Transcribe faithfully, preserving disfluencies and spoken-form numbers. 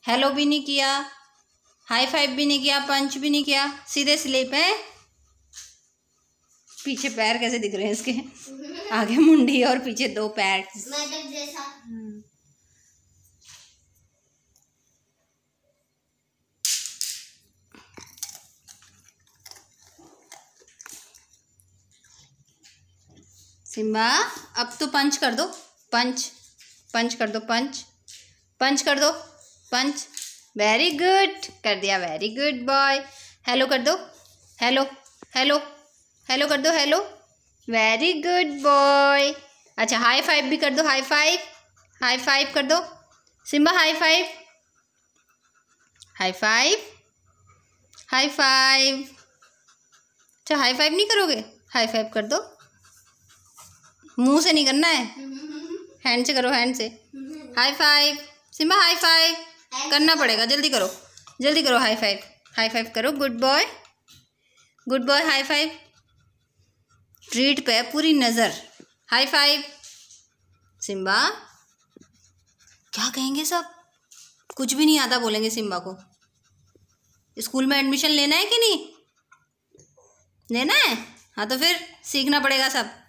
Hello भी नहीं किया, हाई फाइव भी नहीं किया, पंच भी नहीं किया, सीधे स्लीप है। पीछे पैर कैसे दिख रहे हैं इसके, आगे मुंडी और पीछे दो पैर जैसा। सिम्बा अब तो पंच कर दो, पंच पंच कर दो, पंच पंच कर दो, पंच। वेरी गुड, कर दिया, वेरी गुड बॉय। हेलो कर दो, हेलो हेलो हेलो कर दो, हेलो, वेरी गुड बॉय। अच्छा हाई फाइव भी कर दो, हाई फाइव, हाई फाइव कर दो Simba, high five, high five, high five. अच्छा हाई फाइव नहीं करोगे, हाई फाइव कर दो, मुंह से नहीं करना है, हैंड से करो, हैंड से। High five Simba, high five करना पड़ेगा, जल्दी करो, जल्दी करो, हाई फाइव, हाई फाइव करो, good boy, good boy, high five. Treat पे पूरी नज़र, हाई फाइव। सिम्बा क्या कहेंगे सब, कुछ भी नहीं आता बोलेंगे सिम्बा को। स्कूल में एडमिशन लेना है कि नहीं लेना है? हाँ तो फिर सीखना पड़ेगा सब।